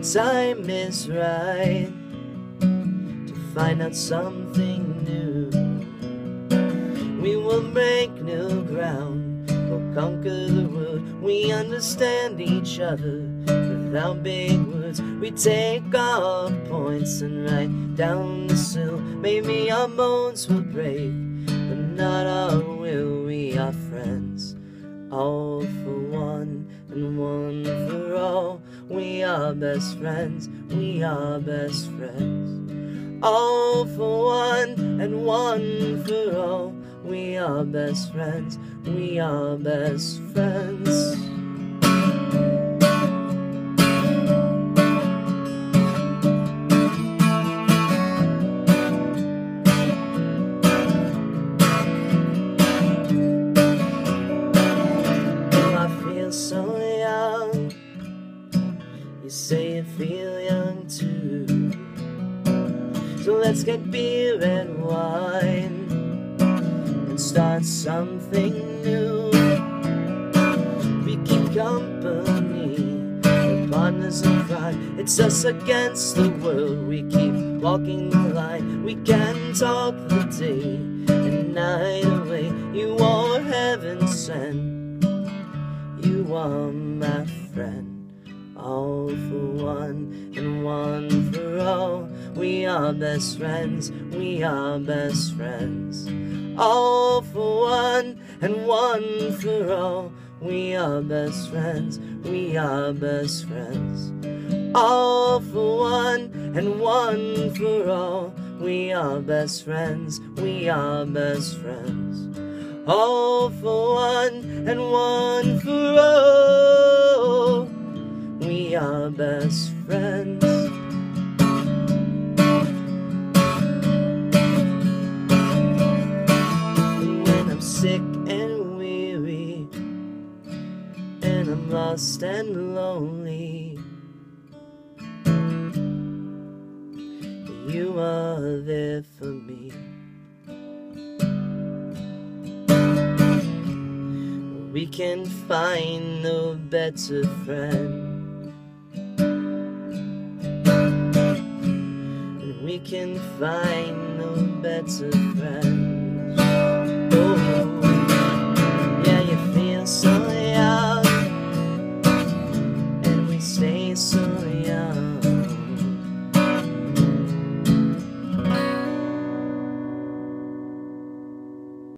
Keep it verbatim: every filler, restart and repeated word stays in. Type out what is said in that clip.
time is right to find out something new. We will break new ground, we'll conquer the world. We understand each other without big words. We take our points and write down the sill. Maybe our bones will break, but not our will. We are friends, all for one and one for all. We are best friends, we are best friends, all for one and one for all. We are best friends, we are best friends. So young, you say you feel young too. So let's get beer and wine and start something new. We keep company, we're partners in crime. It's us against the world. We keep walking the line. We can talk the day and night away. You are heaven sent, you are my friend, all for one and one for all. We are best friends, we are best friends, all for one and one for all. We are best friends, we are best friends, all for one and one for all. We are best friends, we are best friends, all for one and one for all. We are best friends. When I'm sick and weary, and I'm lost and lonely, you are there for me. We can find no better friend, and we can find no better friend.